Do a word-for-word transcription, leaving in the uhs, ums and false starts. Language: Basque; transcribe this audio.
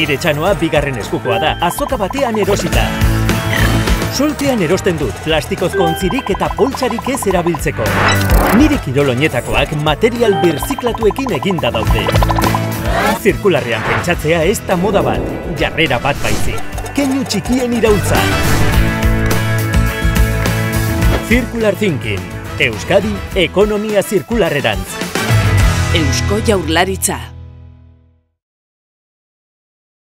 Nire txanoa bigarren eskukoa da, azoka batean erosita. Soltean erosten dut, plastikozko ontzirik eta poltsarik ez erabiltzeko. Nire kiroloinetakoak material birziklatuekin eginda daude. Zirkularrean pentsatzea ez da moda bat, jarrera bat baizik. Keinu txikien iraultza. Circular Thinking. Euskadi, ekonomia zirkularrerantz. Eusko Jaurlaritza.